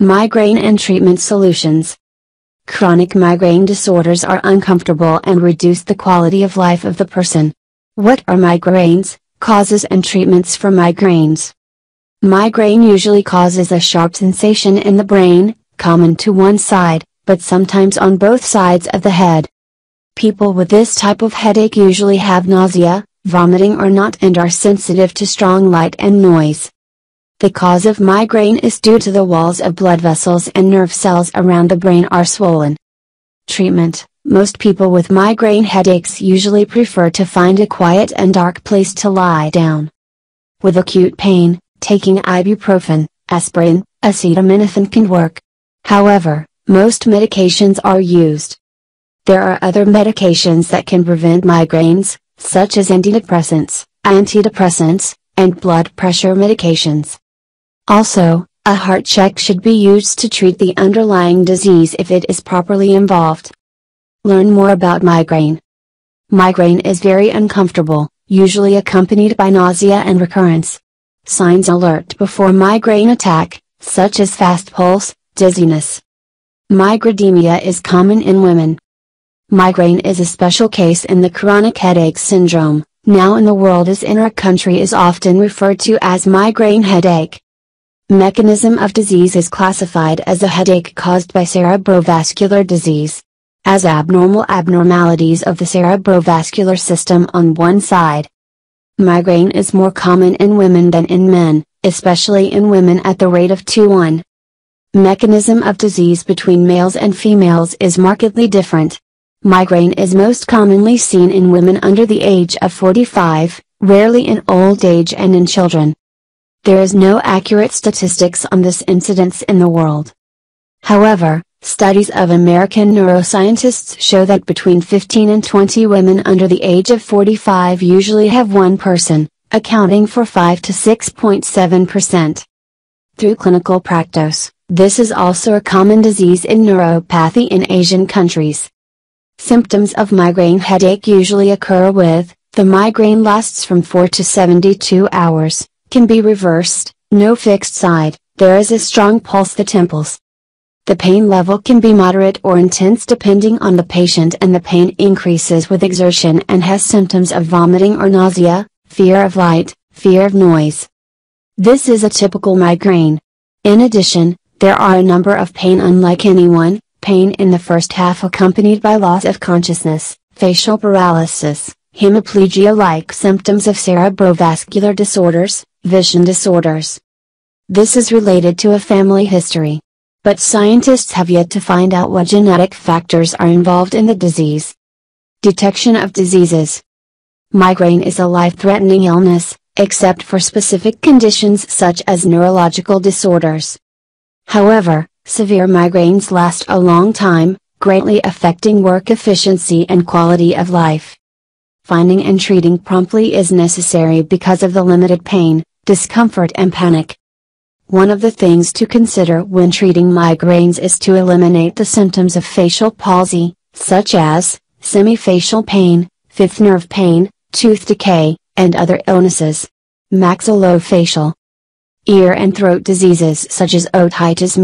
Migraine and treatment solutions. Chronic migraine disorders are uncomfortable and reduce the quality of life of the person. What are migraines, causes and treatments for migraines? Migraine usually causes a sharp sensation in the brain, common to one side, but sometimes on both sides of the head. People with this type of headache usually have nausea, vomiting or not and are sensitive to strong light and noise. The cause of migraine is due to the walls of blood vessels and nerve cells around the brain are swollen. Treatment. Most people with migraine headaches usually prefer to find a quiet and dark place to lie down. With acute pain, taking ibuprofen, aspirin, acetaminophen can work. However, most medications are used. There are other medications that can prevent migraines, such as antidepressants, and blood pressure medications. Also, a heart check should be used to treat the underlying disease if it is properly involved. Learn more about migraine. Migraine is very uncomfortable, usually accompanied by nausea and recurrence. Signs alert before migraine attack, such as fast pulse, dizziness. Migraidemia is common in women. Migraine is a special case in the chronic headache syndrome, now in the world as in our country is often referred to as migraine headache. Mechanism of disease is classified as a headache caused by cerebrovascular disease. As abnormalities of the cerebrovascular system on one side. Migraine is more common in women than in men, especially in women at the rate of 2:1. Mechanism of disease between males and females is markedly different. Migraine is most commonly seen in women under the age of 45, rarely in old age and in children. There is no accurate statistics on this incidence in the world. However, studies of American neuroscientists show that between 15 and 20 women under the age of 45 usually have one person, accounting for 5 to 6.7%. Through clinical practice, this is also a common disease in neuropathy in Asian countries. Symptoms of migraine headache usually occur with, the migraine lasts from 4 to 72 hours, can be reversed, no fixed side, there is a strong pulse the temples. The pain level can be moderate or intense depending on the patient and the pain increases with exertion and has symptoms of vomiting or nausea, fear of light, fear of noise. This is a typical migraine. In addition, there are a number of pain unlike anyone, pain in the first half accompanied by loss of consciousness, facial paralysis, hemiplegia-like symptoms of cerebrovascular disorders, vision disorders. This is related to a family history. But scientists have yet to find out what genetic factors are involved in the disease. Detection of diseases. Migraine is a life-threatening illness, except for specific conditions such as neurological disorders. However, severe migraines last a long time, greatly affecting work efficiency and quality of life. Finding and treating promptly is necessary because of the limited pain, discomfort and panic. One of the things to consider when treating migraines is to eliminate the symptoms of facial palsy, such as semifacial pain, fifth nerve pain, tooth decay, and other illnesses. Maxillofacial. Ear and throat diseases such as otitis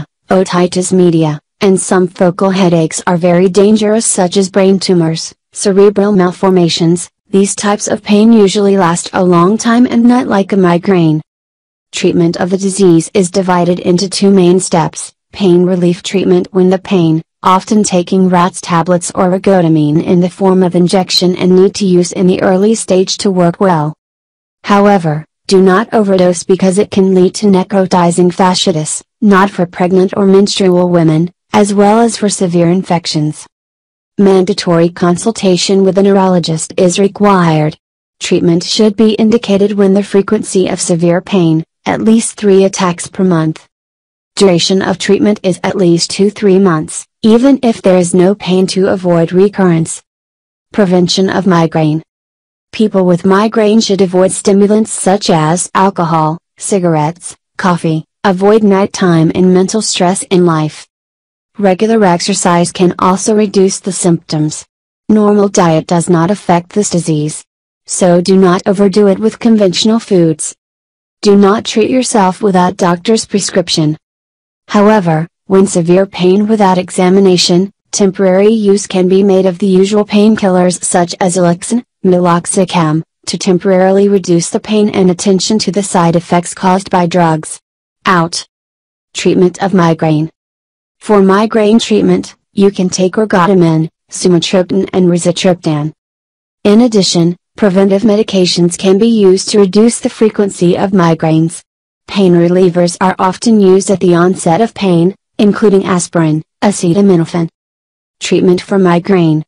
media, and some focal headaches are very dangerous such as brain tumors, cerebral malformations. These types of pain usually last a long time and not like a migraine. Treatment of the disease is divided into two main steps, pain relief treatment when the pain, often taking RATS tablets or ergotamine in the form of injection and need to use in the early stage to work well. However, do not overdose because it can lead to necrotizing fasciitis, not for pregnant or menstrual women, as well as for severe infections. Mandatory consultation with a neurologist is required. Treatment should be indicated when the frequency of severe pain, at least 3 attacks per month. Duration of treatment is at least 2-3 months, even if there is no pain to avoid recurrence. Prevention of migraine. People with migraine should avoid stimulants such as alcohol, cigarettes, coffee, avoid nighttime and mental stress in life. Regular exercise can also reduce the symptoms. Normal diet does not affect this disease. So do not overdo it with conventional foods. Do not treat yourself without doctor's prescription. However, when severe pain without examination, temporary use can be made of the usual painkillers such as Alexian, meloxicam, to temporarily reduce the pain and attention to the side effects caused by drugs. Out. Treatment of migraine. For migraine treatment, you can take ergotamine, sumatriptan and rizatriptan. In addition, preventive medications can be used to reduce the frequency of migraines. Pain relievers are often used at the onset of pain, including aspirin, acetaminophen. Treatment for migraine.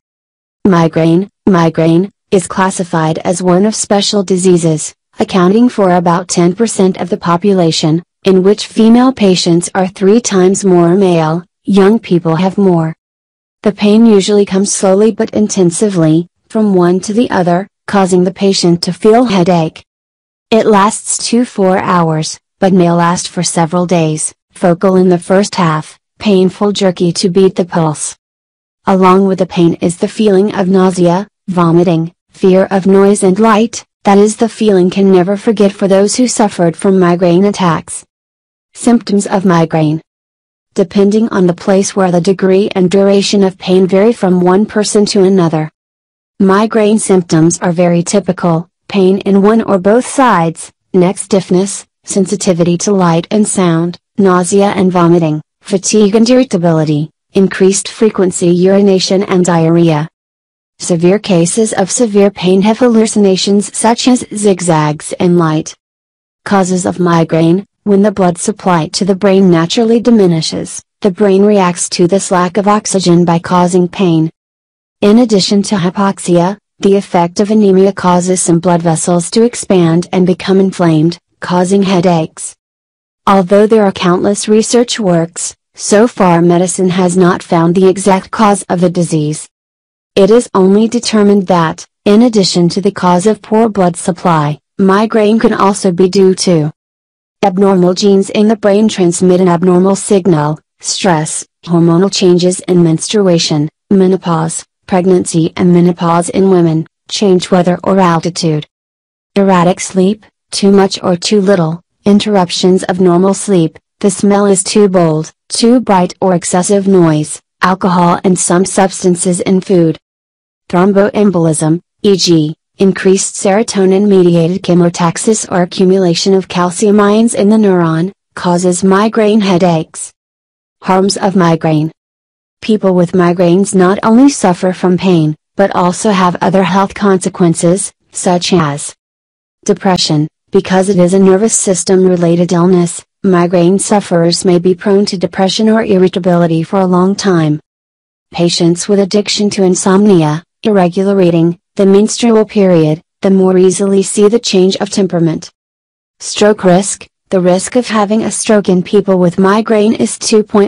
Migraine is classified as one of special diseases, accounting for about 10% of the population, in which female patients are 3 times more male. Young people have more. The pain usually comes slowly but intensively, from one to the other, causing the patient to feel headache. It lasts 2 to 4 hours, but may last for several days, focal in the first half, painful, jerky to beat the pulse. Along with the pain is the feeling of nausea, vomiting, fear of noise and light, that is the feeling can never forget for those who suffered from migraine attacks. Symptoms of migraine. Depending on the place where the degree and duration of pain vary from one person to another. Migraine symptoms are very typical: pain in one or both sides, neck stiffness, sensitivity to light and sound, nausea and vomiting, fatigue and irritability, increased frequency urination and diarrhea. Severe cases of severe pain have hallucinations such as zigzags and light. Causes of migraine. When the blood supply to the brain naturally diminishes, the brain reacts to this lack of oxygen by causing pain. In addition to hypoxia, the effect of anemia causes some blood vessels to expand and become inflamed, causing headaches. Although there are countless research works, so far medicine has not found the exact cause of the disease. It is only determined that, in addition to the cause of poor blood supply, migraine can also be due to abnormal genes in the brain transmit an abnormal signal, stress, hormonal changes in menstruation, menopause, pregnancy and menopause in women, change weather or altitude. Erratic sleep, too much or too little, interruptions of normal sleep, the smell is too bold, too bright or excessive noise, alcohol and some substances in food. Thromboembolism, e.g., increased serotonin-mediated chemotaxis or accumulation of calcium ions in the neuron, causes migraine headaches. Harms of migraine. People with migraines not only suffer from pain, but also have other health consequences, such as depression. Because it is a nervous system-related illness, migraine sufferers may be prone to depression or irritability for a long time. Patients with addiction to insomnia, irregular eating, the menstrual period, the more easily see the change of temperament. Stroke risk. The risk of having a stroke in people with migraine is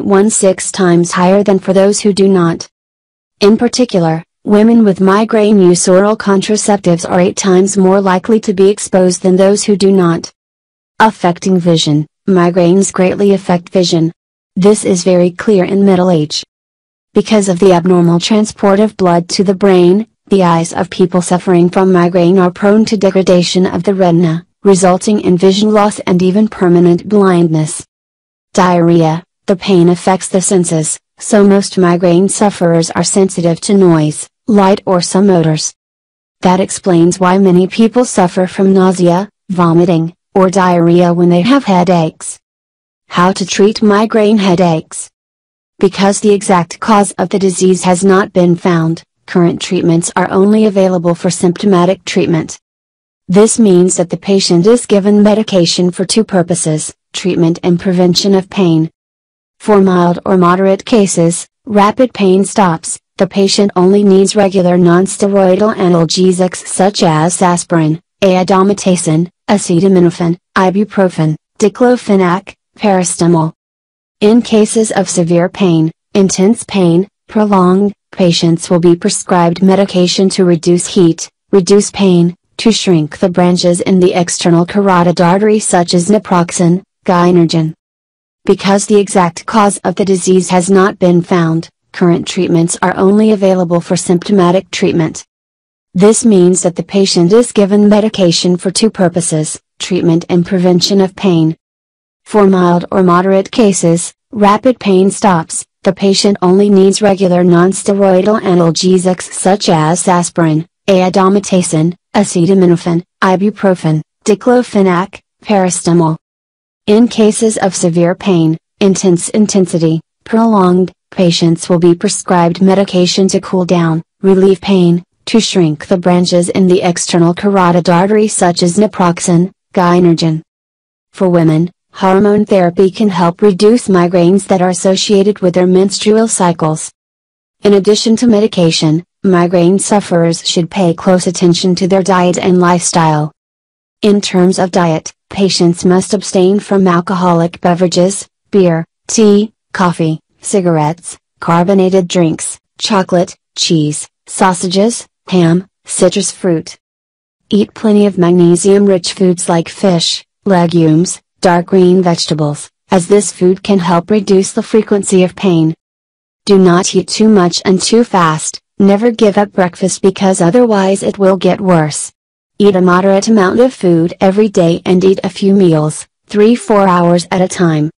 2.16 times higher than for those who do not. In particular, women with migraine use oral contraceptives are 8 times more likely to be exposed than those who do not. Affecting vision. Migraines greatly affect vision. This is very clear in middle age. Because of the abnormal transport of blood to the brain, the eyes of people suffering from migraine are prone to degradation of the retina, resulting in vision loss and even permanent blindness. Diarrhea. The pain affects the senses, so most migraine sufferers are sensitive to noise, light or some odors. That explains why many people suffer from nausea, vomiting, or diarrhea when they have headaches. How to treat migraine headaches. Because the exact cause of the disease has not been found, current treatments are only available for symptomatic treatment. This means that the patient is given medication for 2 purposes: treatment and prevention of pain. For mild or moderate cases, rapid pain stops, the patient only needs regular non-steroidal analgesics such as aspirin, indomethacin, acetaminophen, ibuprofen, diclofenac, paracetamol. In cases of severe pain, intense pain, prolonged, patients will be prescribed medication to reduce heat, reduce pain, to shrink the branches in the external carotid artery such as naproxen, Gynergen. Because the exact cause of the disease has not been found, current treatments are only available for symptomatic treatment. This means that the patient is given medication for 2 purposes: treatment and prevention of pain. For mild or moderate cases, Rapid pain stops. The patient only needs regular non-steroidal analgesics such as aspirin, indomethacin, acetaminophen, ibuprofen, diclofenac, paracetamol. In cases of severe pain, intensity, prolonged, patients will be prescribed medication to cool down, relieve pain, to shrink the branches in the external carotid artery such as naproxen, Gynergen. For women, hormone therapy can help reduce migraines that are associated with their menstrual cycles. In addition to medication, migraine sufferers should pay close attention to their diet and lifestyle. In terms of diet, patients must abstain from alcoholic beverages, beer, tea, coffee, cigarettes, carbonated drinks, chocolate, cheese, sausages, ham, citrus fruit. Eat plenty of magnesium-rich foods like fish, legumes, dark green vegetables, as this food can help reduce the frequency of pain. Do not eat too much and too fast. Never give up breakfast because otherwise it will get worse. Eat a moderate amount of food every day and eat a few meals, 3-4 hours at a time.